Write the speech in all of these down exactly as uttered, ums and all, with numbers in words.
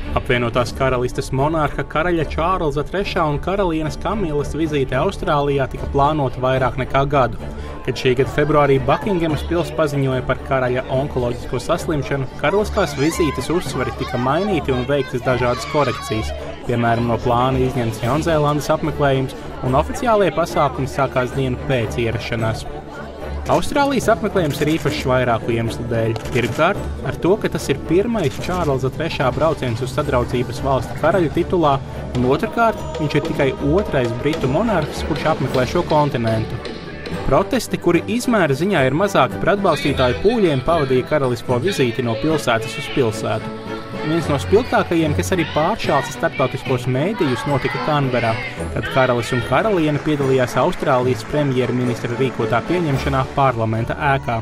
Apvienotās karalistes monarha karaļa Čārlza trešā un karalienes Kamilas vizīte Austrālijā tika plānota vairāk nekā gadu. Kad šī gada februārī Buckinghamas pils paziņoja par karaļa onkoloģisko saslimšanu, karaliskās vizītes uzsvari tika mainīti un veiktas dažādas korekcijas. Piemēram, no plāna izņemts Jaunzēlandes apmeklējums, un oficiālie pasākumi sākās dienu pēc ierašanās. Austrālijas apmeklējums ir īpašs vairāku iemeslu dēļ. Pirmkārt, ar to, ka tas ir pirmais Čārlza trešā brauciens uz sadraudzības valsti karaļa titulā, un otrkārt, viņš ir tikai otrais britu monarhs, kurš apmeklē šo kontinentu. Protesti, kuri izmēra ziņā ir mazāki par atbalstītāju pūļiem, pavadīja karalisko vizīti no pilsētas uz pilsētu. Viens no spilgtākajiem, kas arī pāršāca starptautiskos mēdījus, notika Kanberā, kad karalis un karaliene piedalījās Austrālijas premjerministra rīkotā pieņemšanā parlamenta ēkā.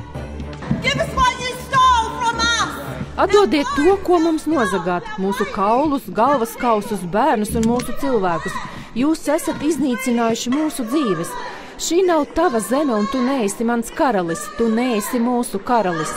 Atdodiet to, ko mums nozagāt, mūsu kaulus, galvas kausus, bērnus un mūsu cilvēkus. Jūs esat iznīcinājuši mūsu dzīves. Šī nav tava zeme, un tu neesi mans karalis, tu neesi mūsu karalis.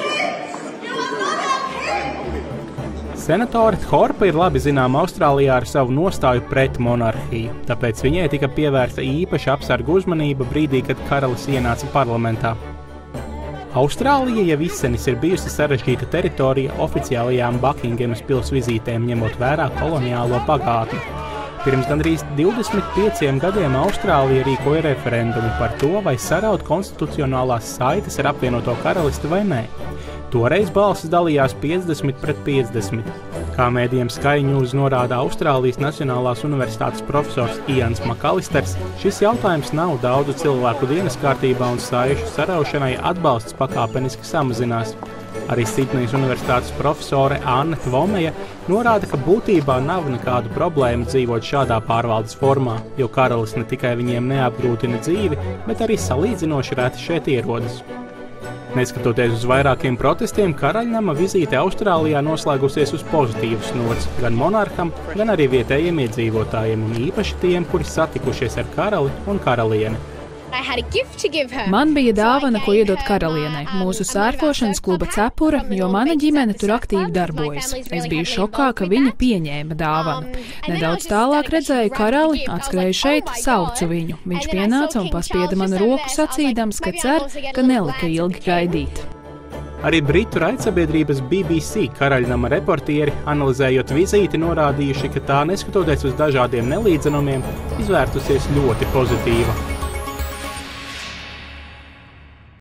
Senatore Thorpe ir labi zināma Austrālijā ar savu nostāju pret monarhiju, tāpēc viņai tika pievērsta īpaša apsargu uzmanība brīdī, kad karalis ienāca parlamentā. Austrālija jau izsenis ir bijusi sarežģīta teritorija oficiālajām Buckinghamas pils vizītēm, ņemot vērā koloniālo pagātni. Pirms gandrīz divdesmit pieciem gadiem Austrālija rīkoja referendumu par to, vai saraut konstitucionālās saites ar apvienoto karalisti vai nē. Toreiz balsis dalījās piecdesmit pret piecdesmit. Kā mēdījiem Sky News norāda Austrālijas Nacionālās universitātes profesors Ians Makalisters, šis jautājums nav daudzu cilvēku dienas kārtībā un saišu saraušanai atbalsts pakāpeniski samazinās. Arī Sidnejas universitātes profesore Anne Tvomeja norāda, ka būtībā nav nekādu problēmu dzīvot šādā pārvaldes formā, jo karalis ne tikai viņiem neapgrūtina dzīvi, bet arī salīdzinoši reti šeit ierodas. Neskatoties uz vairākiem protestiem, karaļnama vizīte Austrālijā noslēgusies uz pozitīvas nots gan monarham, gan arī vietējiem iedzīvotājiem un īpaši tiem, kuri satikušies ar karali un karalieni. Man bija dāvana, ko iedot karalienei, mūsu sērkošanas kluba cepura, jo mana ģimene tur aktīvi darbojas. Es biju šokā, ka viņa pieņēma dāvanu. Nedaudz tālāk redzēju karali, atskrēju šeit, saucu viņu. Viņš pienāca un paspieda manu roku sacīdams, ka cer, ka nelika ilgi gaidīt. Arī britu raidsabiedrības B B C karaļnama reportieri, analizējot vizīti, norādījuši, ka tā, neskatoties uz dažādiem nelīdzenumiem, izvērtusies ļoti pozitīva.